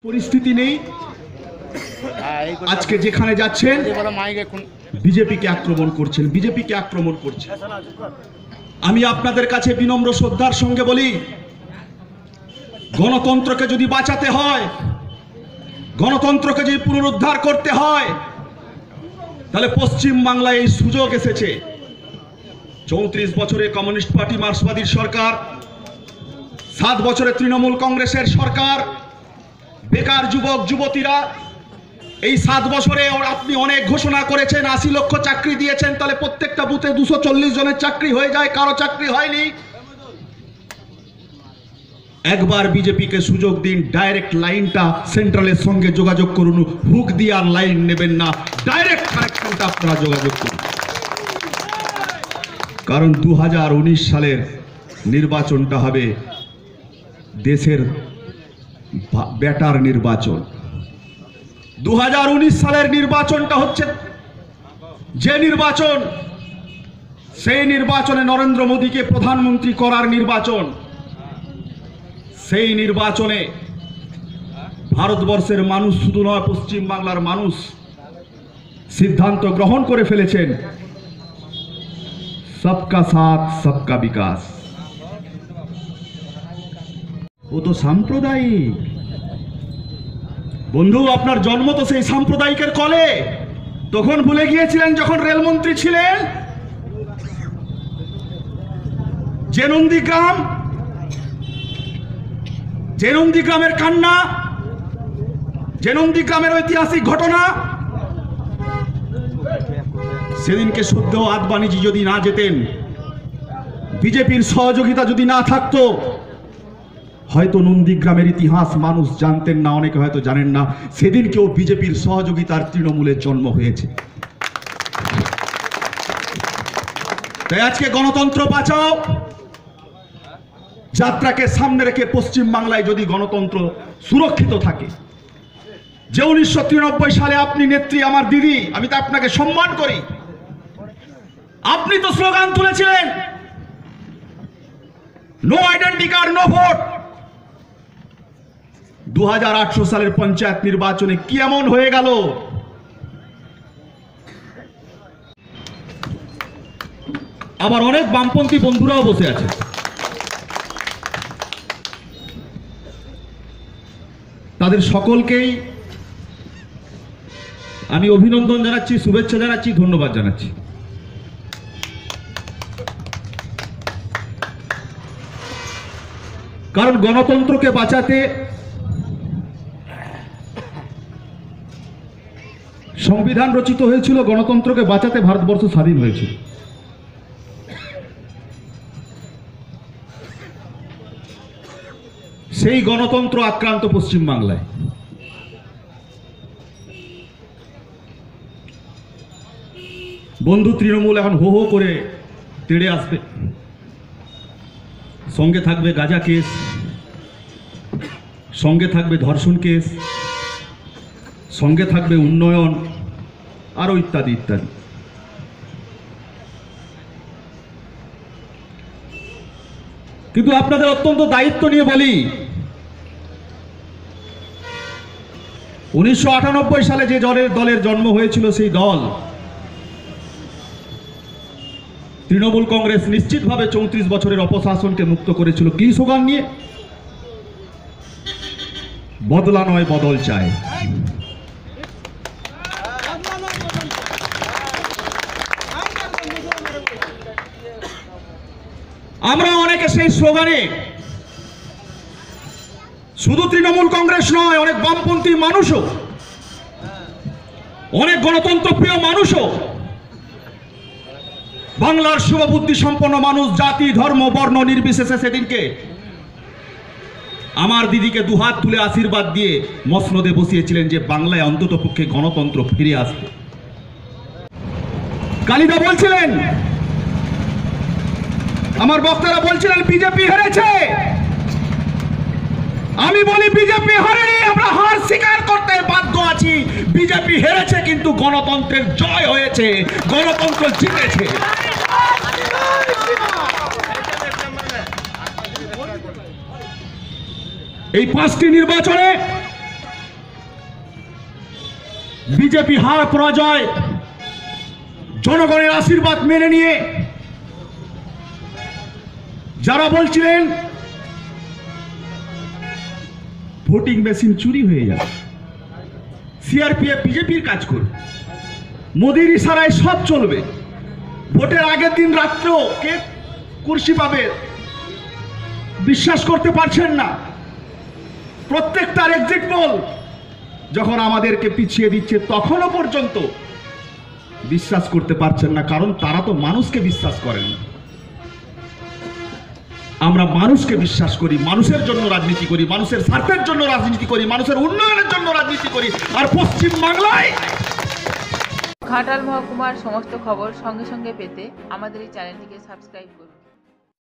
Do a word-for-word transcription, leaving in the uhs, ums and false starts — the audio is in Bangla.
পরিস্থিতি নেই। আজকে যেখানে যাচ্ছেন বিজেপিকে আক্রমণ করছেন, বিজেপিকে আক্রমণ করছেন। আমি আপনাদের কাছে বিনম্র শ্রদ্ধার সঙ্গে বলি, গণতন্ত্রকে যদি বাঁচাতে হয়, গণতন্ত্রকে যদি পুনরুদ্ধার করতে হয়, তাহলে পশ্চিম বাংলায় এই সুযোগ এসেছে। চৌত্রিশ বছরে কমিউনিস্ট পার্টি মার্ক্সবাদীর সরকার, সাত বছরে তৃণমূল কংগ্রেসের সরকার, বেকার যুবক যুবতীরা, এই সাত বছরে আপনি অনেক ঘোষণা করেছেন, আশি লক্ষ চাকরি দিয়েছেন, তাহলে প্রত্যেকটা বুথে দুশো চল্লিশ জনের চাকরি হয়ে যায়, কারো চাকরি হয়নি। একবার বিজেপিকে সুযোগ দিন, ডাইরেক্ট লাইনটা সেন্ট্রালের সঙ্গে যোগাযোগ করুন, হুক দিয়ে আর লাইন নেবেন না, ডাইরেক্ট কানেকশনটা আপনারা যোগাযোগ করুন। কারণ দু হাজার উনিশ সালের নির্বাচনটা হবে দেশের বেটার নির্বাচন। দু হাজার উনিশ সালের নির্বাচনটা হচ্ছে যে নির্বাচন, সেই নির্বাচনে নরেন্দ্র মোদীকে প্রধানমন্ত্রী করার নির্বাচন। সেই নির্বাচনে ভারতবর্ষের মানুষ, শুধু নয় পশ্চিম বাংলার মানুষ সিদ্ধান্ত গ্রহণ করে ফেলেছেন, সবকা সাথ সবকা বিকাশ। ও তো সাম্প্রদায়িক বন্ধু, আপনার জন্ম তো সেই সাম্প্রদায়িকের কলে। তখন ভুলে গিয়েছিলেন যখন রেলমন্ত্রী ছিলেন, যে নন্দীগ্রাম, যে নন্দীগ্রামের কান্না, যে নন্দীগ্রামের ঐতিহাসিক ঘটনা, সেদিনকে শুদ্ধ আদবানিজি যদি না যেতেন, বিজেপির সহযোগিতা যদি না থাকতো, হয়তো নন্দীগ্রামের ইতিহাস মানুষ জানতেন না, অনেকে হয়তো জানেন না, সেদিনকেও বিজেপির সহযোগিতার তৃণমূলের জন্ম হয়েছে। তাই আজকে গণতন্ত্র বাঁচাও যাত্রাকে সামনে রেখে পশ্চিম বাংলায় যদি গণতন্ত্র সুরক্ষিত থাকে, যে উনিশশো তিরানব্বই সালে আপনি নেত্রী আমার দিদি, আমি তো আপনাকে সম্মান করি, আপনি তো স্লোগান তুলেছিলেন no identity card no vote. দু হাজার আঠারো সালের পঞ্চায়েত নির্বাচনে কি এমন হয়ে গেল? আবার অনেক বামপন্থী বন্ধুরাও বসে আছে। তাদের সকলকেই আমি অভিনন্দন জানাচ্ছি, শুভেচ্ছা জানাচ্ছি, ধন্যবাদ জানাচ্ছি। কারণ গণতন্ত্রকে বাঁচাতে সংবিধান রচিত হয়েছিল, গণতন্ত্রকে বাঁচাতে ভারতবর্ষ স্বাধীন হয়েছিল। সেই গণতন্ত্র আক্রান্ত পশ্চিম বাংলায়। বন্ধু তৃণমূল এখন হো হো করে তেড়ে আসবে, সঙ্গে থাকবে গাঁজা কেস, সঙ্গে থাকবে ধর্ষণ কেস, সঙ্গে থাকবে উন্নয়ন, আরো ইত্যাদি ইত্যাদি। কিন্তু আপনাদের অত্যন্ত দায়িত্ব নিয়ে বলি, উনিশশো আটানব্বই সালে যে দলের দলের জন্ম হয়েছিল, সেই দল তৃণমূল কংগ্রেস নিশ্চিতভাবে চৌত্রিশ বছরের অপশাসনকে মুক্ত করেছিল কি স্লোগান নিয়ে? বদলা নয় বদল চায়। আমরা অনেকে সেই স্লোগানে, শুধু তৃণমূল কংগ্রেস নয়, অনেক বামপন্থী মানুষও, অনেক গণতন্ত্র প্রিয় মানুষও, বাংলার শুভবুদ্ধি সম্পন্ন মানুষ, জাতি ধর্ম বর্ণ নির্বিশেষে সেদিনকে আমার দিদিকে দুহাত তুলে আশীর্বাদ দিয়ে মসনদে বসিয়েছিলেন যে বাংলায় অন্তত পক্ষে গণতন্ত্র ফিরে আসবে। কালিদা বলছিলেন, আমার বক্তারা বলছিলেন বিজেপি হেরেছে। আমি বলি বিজেপি হারেনি, আমরা হার স্বীকার করতে বাধ্য আছি। বিজেপি হেরেছে কিন্তু গণতন্ত্রের জয় হয়েছে, গণতন্ত্র জিতেছে। এই পাঁচটি নির্বাচনে বিজেপি হার পরাজয় জনগণের আশীর্বাদ মেনে নিয়ে যারা বলছিলেন ভোটিং মেশিন চুরি হয়ে যাবে, সিআরপিএফ বিজেপির কাজ করবে, মোদির ইশারায় সব চলবে, ভোটের আগের দিন রাত্রেও কে কুর্সি পাবে বিশ্বাস করতে পারছেন না। প্রত্যেকটার এক্সিট পোল যখন আমাদেরকে পিছিয়ে দিচ্ছে তখনও পর্যন্ত বিশ্বাস করতে পারছেন না, কারণ তারা তো মানুষকে বিশ্বাস করেন না। আমরা মানুষকে বিশ্বাস করি, মানুষের জন্য রাজনীতি করি, মানুষের স্বার্থের জন্য রাজনীতি করি, মানুষের উন্নয়নের জন্য রাজনীতি করি। আর পশ্চিম বাংলায় ঘাটাল মহকুমার সমস্ত খবর সঙ্গে সঙ্গে পেতে আমাদের এই চ্যানেলটিকে সাবস্ক্রাইব করুন।